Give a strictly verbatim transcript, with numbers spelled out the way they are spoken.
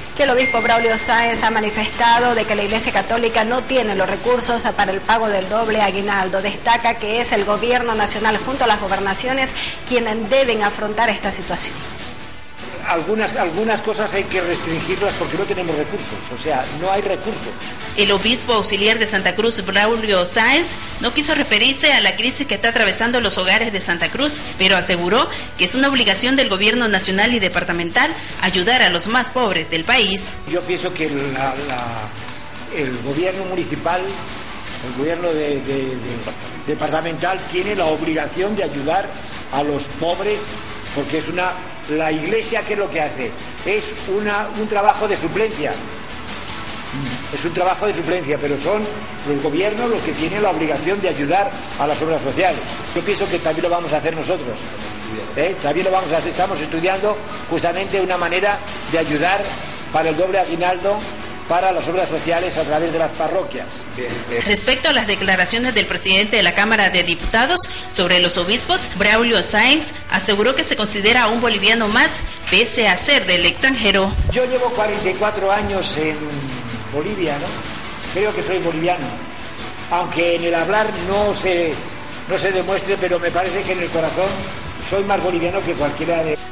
que el obispo Braulio Sáenz ha manifestado de que la Iglesia Católica no tiene los recursos para el pago del doble aguinaldo. Destaca que es el gobierno nacional junto a las gobernaciones quienes deben afrontar esta situación. Algunas, algunas cosas hay que restringirlas porque no tenemos recursos, o sea, no hay recursos. El obispo auxiliar de Santa Cruz, Braulio Sáenz, no quiso referirse a la crisis que está atravesando los hogares de Santa Cruz, pero aseguró que es una obligación del gobierno nacional y departamental ayudar a los más pobres del país. Yo pienso que la, la, el gobierno municipal, el gobierno de, de, de, departamental tiene la obligación de ayudar a los pobres porque es una... La Iglesia, ¿qué es lo que hace? Es una, un trabajo de suplencia. Es un trabajo de suplencia, pero son los gobiernos los que tienen la obligación de ayudar a las obras sociales. Yo pienso que también lo vamos a hacer nosotros. ¿Eh? También lo vamos a hacer. Estamos estudiando justamente una manera de ayudar para el doble aguinaldo para las obras sociales a través de las parroquias. Respecto a las declaraciones del presidente de la Cámara de Diputados sobre los obispos, Braulio Sáenz aseguró que se considera un boliviano más, pese a ser del extranjero. Yo llevo cuarenta y cuatro años en Bolivia, ¿no? Creo que soy boliviano, aunque en el hablar no se, no se demuestre, pero me parece que en el corazón soy más boliviano que cualquiera de...